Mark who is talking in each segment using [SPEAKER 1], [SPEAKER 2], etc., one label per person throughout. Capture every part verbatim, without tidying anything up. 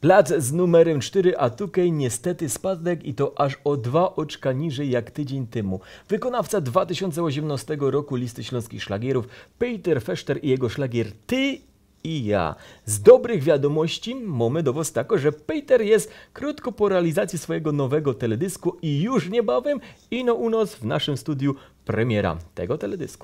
[SPEAKER 1] Plac z numerem cztery, a tutaj niestety spadek i to aż o dwa oczka niżej jak tydzień temu. Wykonawca dwa tysiące osiemnastego roku listy śląskich szlagierów Peter Feszter i jego szlagier Ty i ja. Z dobrych wiadomości mamy do was tako, że Peter jest krótko po realizacji swojego nowego teledysku i już niebawem ino u nas w naszym studiu premiera tego teledysku.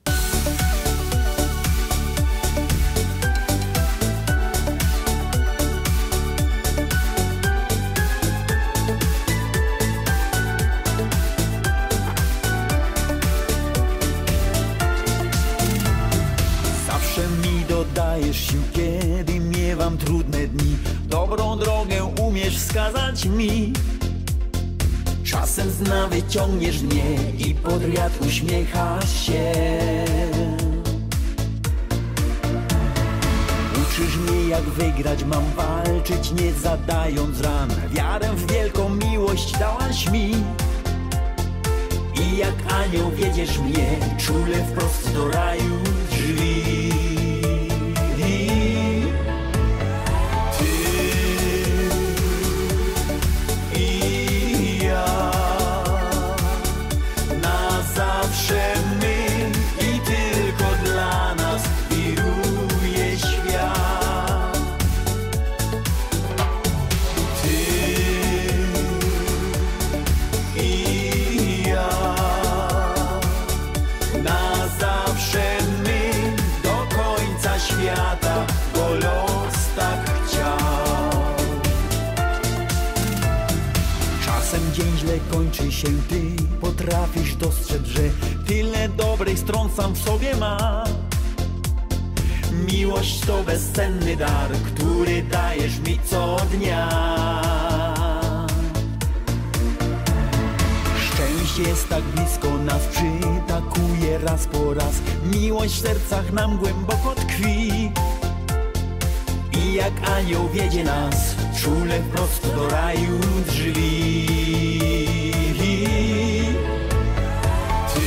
[SPEAKER 2] Dajesz sił, kiedy miewam trudne dni. Dobrą drogę umiesz wskazać mi. Czasem z nawy ciągniesz mnie i pod wiatr uśmiechasz się. Uczysz mnie, jak wygrać mam walczyć, nie zadając ran. Wiarę w wielką miłość dałaś mi. I jak anioł wiedziesz mnie czule wprost do raju drzwi. Dzień źle kończy się, ty potrafisz dostrzec, że tyle dobrych stron sam w sobie ma. Miłość to bezcenny dar, który dajesz mi co dnia. Szczęście jest tak blisko nas, przytakuje raz po raz. Miłość w sercach nam głęboko tkwi. I jak anioł wiedzie nas czule wprost do raju drzwi. Ty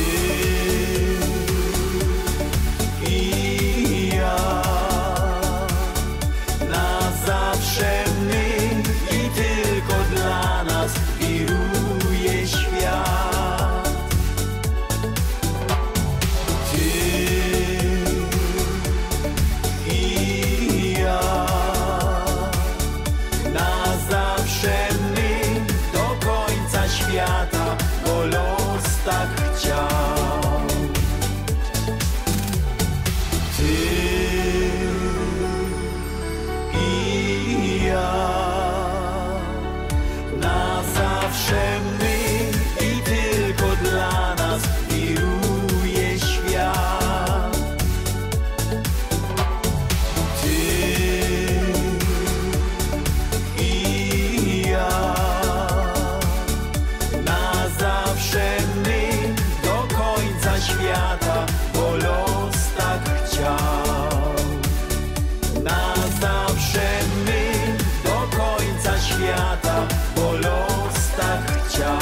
[SPEAKER 2] i ja, na zawsze my i tylko dla nas wiruje świat. Ty i ja, na zawsze my do końca świata, bo los tak chciał. Ty i ja, na zawsze my i tylko dla nas wiruje świat. Ty i ja, na zawsze my do końca świata, bo los tak chciał. Na zawsze my do końca świata, bo los tak chciał.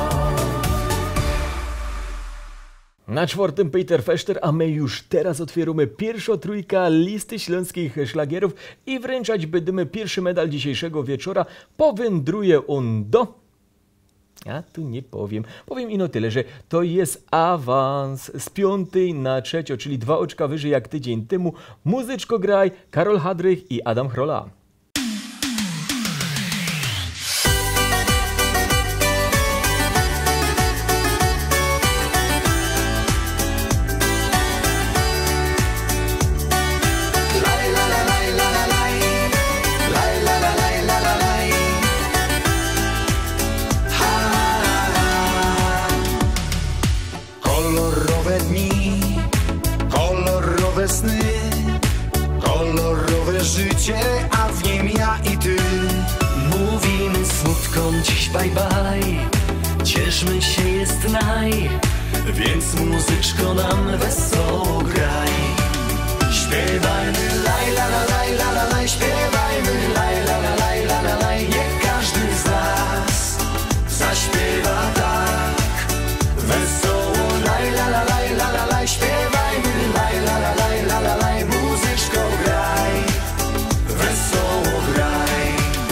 [SPEAKER 1] Na czwartym Peter Feszter, a my już teraz otwieramy pierwszą trójkę listy śląskich szlagierów i wręczać będziemy pierwszy medal dzisiejszego wieczora. Powędruje on do... Ja tu nie powiem. Powiem ino tyle, że to jest awans z piątej na trzecią, czyli dwa oczka wyżej jak tydzień temu. Muzyczko graj Karol Hadrych i Adam Chrola.
[SPEAKER 2] Kolorowe dni, kolorowe sny, kolorowe życie, a w nim ja i ty.
[SPEAKER 3] Mówimy smutkom dziś bye bye, cieszmy się jest naj, więc muzyczko nam wesoło graj. Śpiewajmy laj la la laj la la laj, śpiewajmy laj la la laj la la laj. Niech każdy z nas zaśpiewa tak wesoło laj la la laj la la laj, śpiewajmy laj la la laj la la laj. Muzyczko graj, wesoło graj.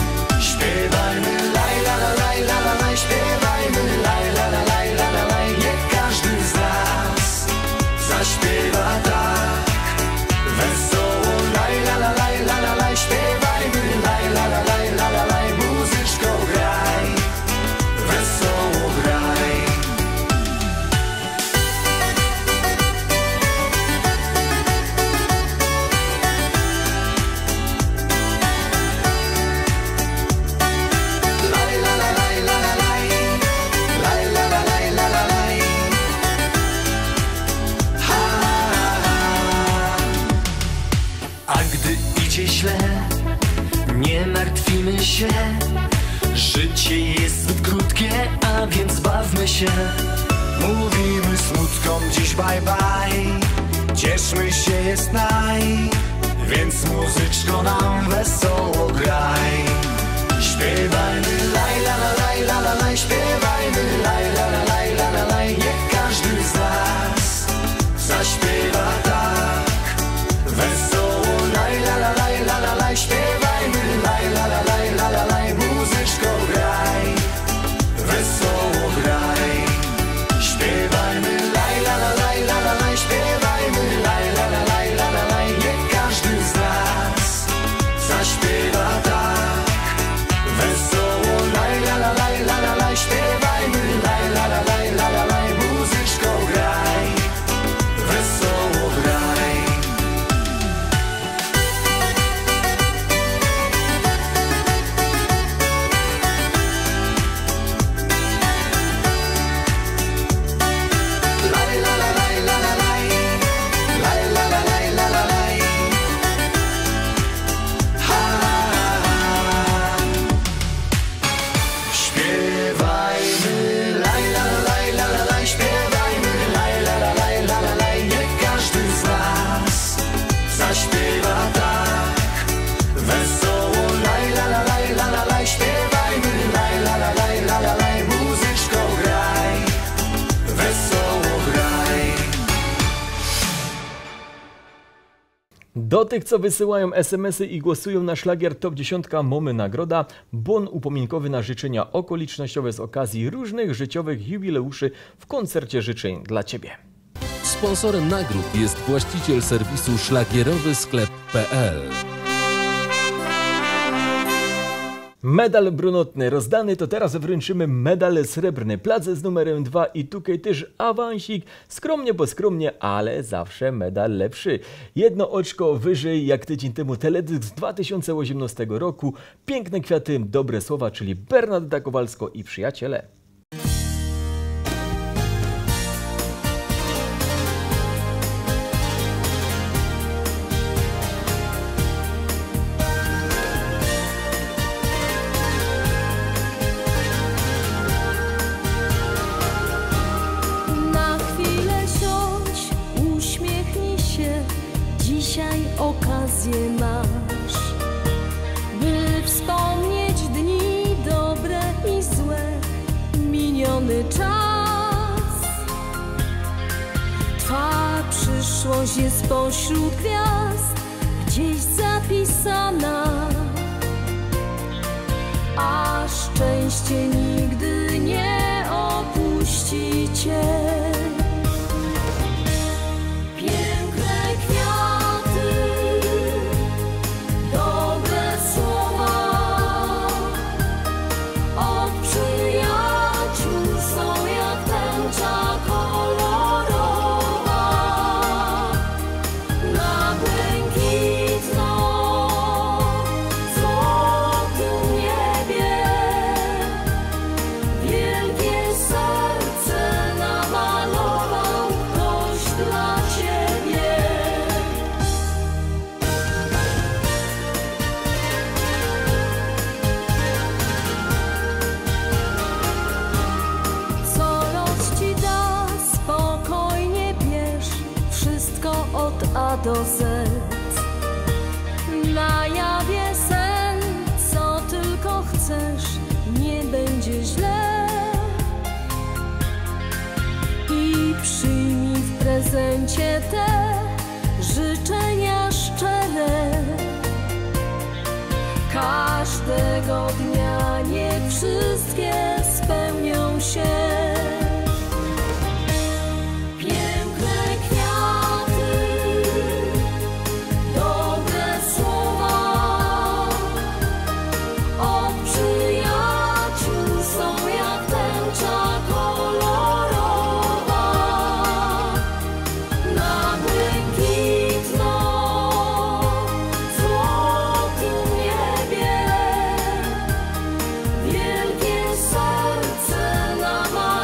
[SPEAKER 3] źle, nie martwimy się. Życie jest zbyt krótkie, a więc bawmy się.
[SPEAKER 2] Mówimy smutkom dziś bye bye, cieszmy się jest naj, więc muzyczko nam wesoło graj. Śpiewajmy laj la la laj la la laj, śpiewajmy laj la la laj la la laj. Niech każdy z nas zaśpiewa tak wesoło laj la la laj la la laj. Śpiewajmy laj la la laj la la laj, muzyczko graj, wesoło graj. Śpiewajmy laj la la laj la la laj, śpiewajmy laj la la laj la la laj. Niech każdy z nas zaśpiewa tak wesoło laj la la laj la la laj. Śpiewajmy laj la la laj la la laj, muzyczko graj, wesoło graj. Laj la la laj la la laj, laj la la laj la la laj. Ha, śpiewajmy laj la la laj la la laj, śpiewajmy laj la la laj la la laj. Niech każdy z nas zaśpiewa tak wesoło laj la la laj la la laj. Śpiewajmy laj la la laj la la laj, muzyczko graj, wesoło graj.
[SPEAKER 1] Do tych, co wysyłają es em esy i głosują na szlagier Top dziesięć, mamy nagroda. Bon upominkowy na życzenia okolicznościowe z okazji różnych życiowych jubileuszy w koncercie życzeń dla Ciebie.
[SPEAKER 4] Sponsorem nagród jest właściciel serwisu szlagierowy sklep kropka pe el.
[SPEAKER 1] Medal brunatny rozdany, to teraz wręczymy medal srebrny. Plac z numerem dwa i tutaj też awansik. Skromnie, bo skromnie, ale zawsze medal lepszy. Jedno oczko wyżej jak tydzień temu teledysk z dwa tysiące osiemnastego roku. Piękne kwiaty, dobre słowa, czyli Bernadetta Kowalsko i przyjaciele.
[SPEAKER 5] Na chwilę siądź, uśmiechnij się, dzisiaj okazję masz, by wspomnieć dni dobre i złe, miniony czas. Twa przyszłość jest pośród gwiazd, gdzieś zapisana, a szczęście nigdy nie opuści cię. Piękne kwiaty, dobre słowa od przyjaciół są jak tęcza kolorowa na błękitno złotym niebie. Wielkie serce namalował ktoś dla ciebie. Co los ci da, spokojnie bierz, wszystko od A do Z. Na jawie sen, co tylko chcesz, nie będzie źle. I przyjmij w prezencie te życzenia szczere. Każdego dnia nie wszystkie spełnią się. Piękne kwiaty, dobre słowa od przyjaciół są jak tęcza kolorowa na błękitno złotym niebie. Wielkie serce namalował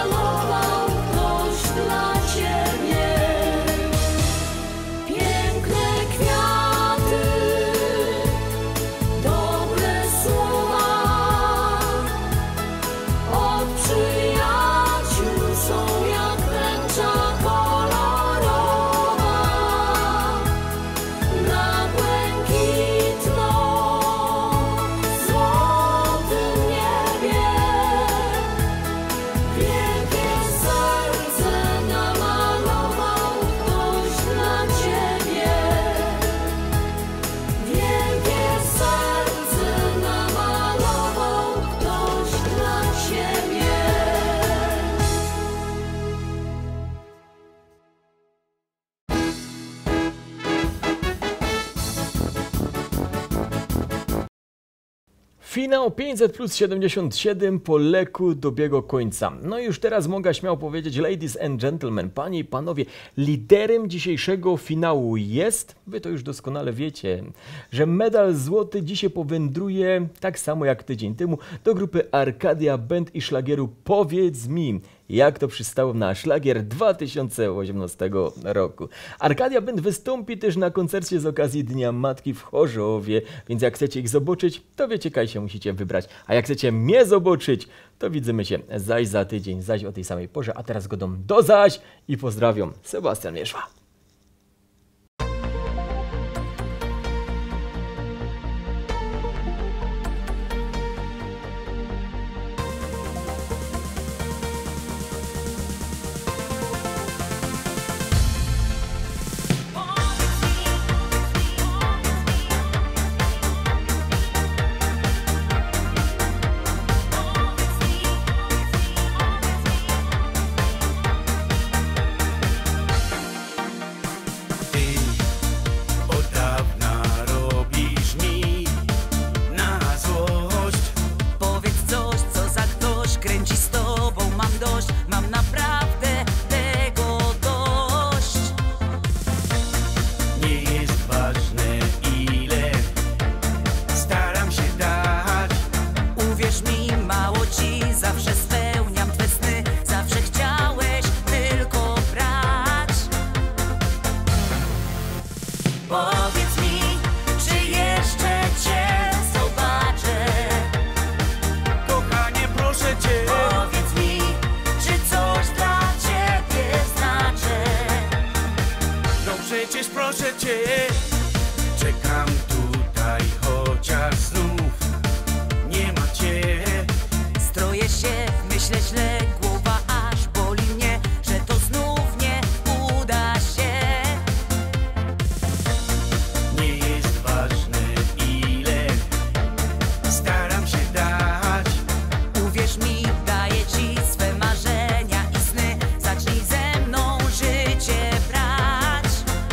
[SPEAKER 1] Finał pięćset plus siedemdziesiąt siedem po leku dobiegł końca. No i już teraz mogę śmiało powiedzieć, ladies and gentlemen, panie i panowie, liderem dzisiejszego finału jest, wy to już doskonale wiecie, że medal złoty dzisiaj powędruje, tak samo jak tydzień temu, do grupy Arcadia Band i szlagieru Powiedz mi, jak to przystało na szlagier dwa tysiące osiemnastego roku. Arcadia Band wystąpi też na koncercie z okazji Dnia Matki w Chorzowie, więc jak chcecie ich zobaczyć, to wiecie, kaj się musicie wybrać. A jak chcecie mnie zobaczyć, to widzimy się zaś za tydzień, zaś o tej samej porze. A teraz godą do zaś i pozdrawiam, Sebastian Mieszwa.
[SPEAKER 2] Proszę cię, czekam tutaj, chociaż znów nie ma cię.
[SPEAKER 6] Stroję się, myślę źle, głowa aż boli mnie, że to znów nie uda się.
[SPEAKER 2] Nie jest ważne ile staram się dać.
[SPEAKER 6] Uwierz mi, daję ci swe marzenia i sny. Zacznij ze mną życie brać.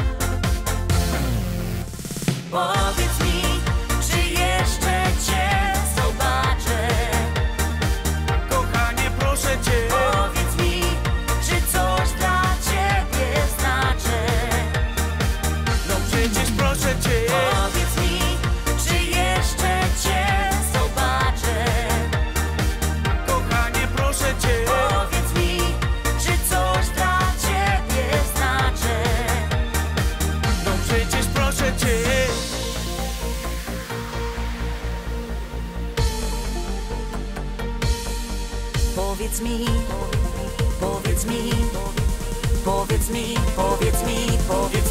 [SPEAKER 6] Powiedz mi, czy jeszcze cię zobaczę?
[SPEAKER 2] Kochanie, proszę cię.
[SPEAKER 6] Powiedz mi, czy coś dla ciebie znaczę?
[SPEAKER 2] No przecież proszę cię.
[SPEAKER 6] Powiedz mi, czy jeszcze cię zobaczę?
[SPEAKER 2] Kochanie, proszę cię.
[SPEAKER 6] Powiedz mi, czy coś dla ciebie znaczę?
[SPEAKER 2] No przecież proszę cię.
[SPEAKER 6] Powiedz mi, powiedz mi, powiedz mi, powiedz mi, powiedz